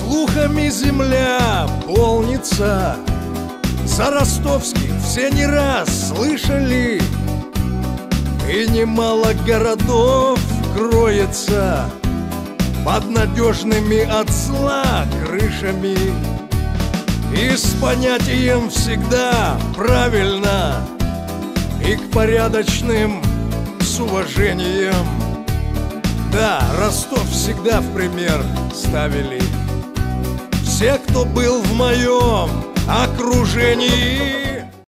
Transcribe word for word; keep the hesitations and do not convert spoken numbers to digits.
Слухами земля полнится, за ростовских все не раз слышали, и немало городов кроется под надежными от зла крышами. И с понятием всегда правильно, и к порядочным с уважением. Да, Ростов всегда в пример ставили все, кто был в моем окружении.